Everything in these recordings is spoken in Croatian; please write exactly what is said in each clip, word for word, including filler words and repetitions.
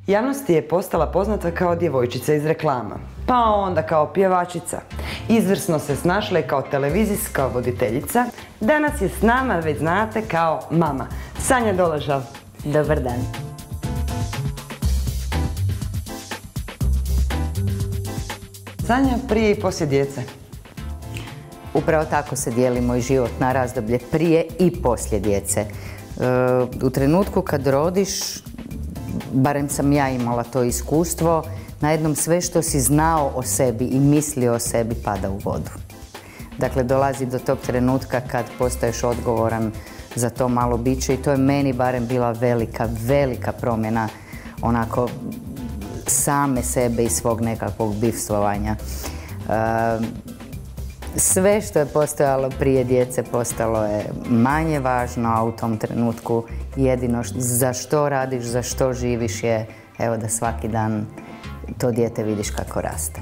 Javnosti je postala poznata kao djevojčica iz reklama, pa onda kao pjevačica. Izvrsno se snašla i kao televizijska voditeljica. Danas je s nama, već znate, kao mama. Sanja Doležal. Dobar dan. Sanja, prije i poslije djece. Upravo tako se dijeli moj život na razdoblje prije i poslije djece. U trenutku kad rodiš, barem sam ja imala to iskustvo, na jednom sve što si znao o sebi i mislio o sebi pada u vodu. Dakle, dolazi do tog trenutka kad postaješ odgovoran za to malo biće i to je meni barem bila velika, velika promjena onako same sebe i svog nekakvog bivstvovanja. Sve što je postojalo prije djece postalo je manje važno, a u tom trenutku jedino za što radiš, za što živiš je, evo, da svaki dan to dijete vidiš kako raste.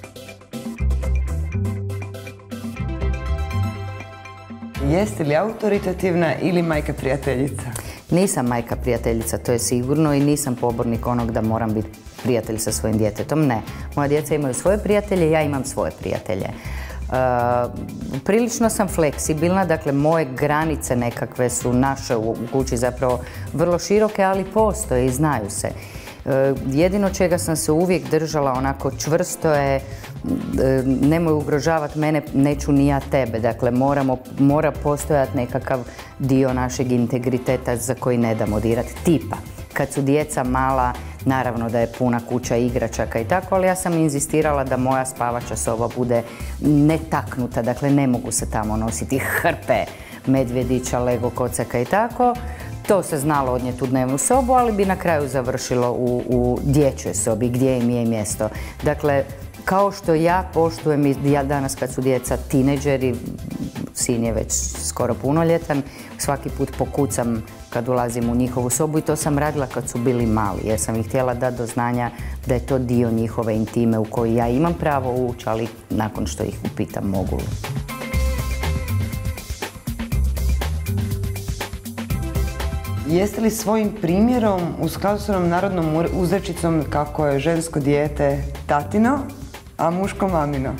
Jeste li autoritativna ili majka prijateljica? Nisam majka prijateljica, to je sigurno, i nisam pobornik onog da moram biti prijatelj sa svojim djetetom. Ne. Moja djeca imaju svoje prijatelje, ja imam svoje prijatelje. Uh, prilično sam fleksibilna, dakle moje granice nekakve su naše u kući zapravo vrlo široke, ali postoje i znaju se. Uh, jedino čega sam se uvijek držala onako čvrsto je uh, nemoj ugrožavati mene, neću ni ja tebe. Dakle, moramo, mora postojati nekakav dio našeg integriteta za koji ne damo dirati. Tipa, kad su djeca mala, naravno da je puna kuća igračaka i tako, ali ja sam inzistirala da moja spavača soba bude netaknuta, dakle ne mogu se tamo nositi hrpe medvjedića, lego kocaka i tako. To se znalo odnijeti u dnevnu sobu, ali bi na kraju završilo u, u dječjoj sobi gdje im je mjesto. Dakle, kao što ja poštujem i ja danas kad su djeca tineđeri, sin je već skoro punoljetan, svaki put pokucam kad ulazim u njihovu sobu i to sam radila kad su bili mali, jer sam ih htjela dati do znanja da je to dio njihove intime u kojoj ja imam pravo ući, ali nakon što ih upitam mogu li. Jeste li svojim primjerom u skladu s onom narodnom uzrečicom kako je žensko dijete tatino, a muško mamino?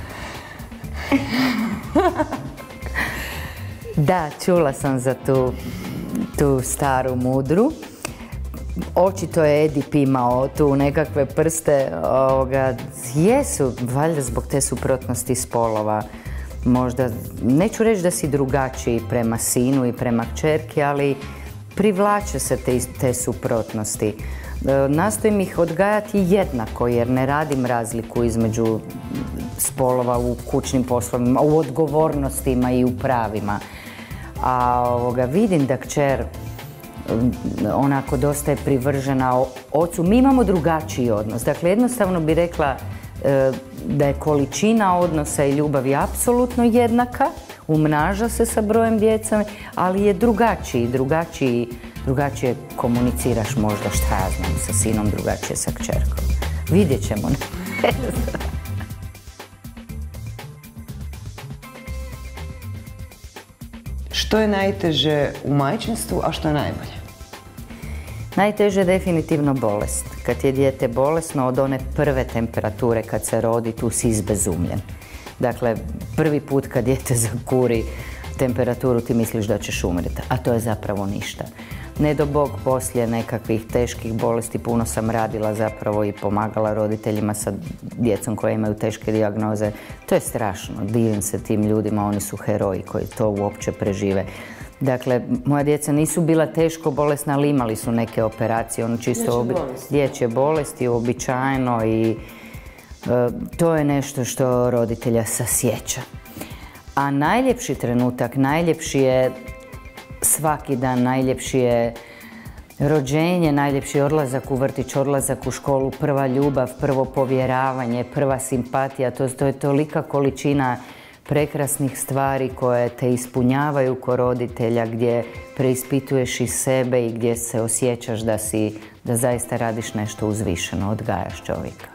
Da, čula sam za tu, tu staru mudru. Očito je Edip imao tu nekakve prste. Ovoga, jesu, valjda zbog te suprotnosti spolova. Možda, neću reći da si drugačiji prema sinu i prema kćerki, ali privlače se te, te suprotnosti. Nastojim ih odgajati jednako, jer ne radim razliku između spolova u kućnim poslovima, u odgovornostima i u pravima. A ovoga, vidim da kćer onako dosta je privržena ocu. Mi imamo drugačiji odnos. Dakle, jednostavno bi rekla e, da je količina odnosa i ljubavi apsolutno jednaka, umnaža se sa brojem djece, ali je drugačiji, drugačiji, drugačije komuniciraš možda, šta ja znam, sa sinom, drugačije sa kćerkom. Vidjet ćemo. Što je najteže u majčinstvu, a što je najbolje? Najteže je definitivno bolest. Kad je dijete bolesno, od one prve temperature kad se rodi, tu si izbezumljen. Dakle, prvi put kad dijete zakuri temperaturu, ti misliš da ćeš umreti, a to je zapravo ništa. Ne do Bog poslije nekakvih teških bolesti, puno sam radila zapravo i pomagala roditeljima sa djecom koje imaju teške dijagnoze. To je strašno, divim se tim ljudima, oni su heroji koji to uopće prežive. Dakle, moja djeca nisu bila teško bolesna, ali imali su neke operacije, ono čisto dječje bolesti, uobičajeno, i e, to je nešto što roditelja sasjeća. A najljepši trenutak, najljepši je svaki dan, najljepši je rođenje, najljepši je odlazak u vrtić, odlazak u školu, prva ljubav, prvo povjeravanje, prva simpatija. To, to je tolika količina prekrasnih stvari koje te ispunjavaju ko roditelja, gdje preispituješ i sebe i gdje se osjećaš da si, da zaista radiš nešto uzvišeno, odgajaš čovjeka.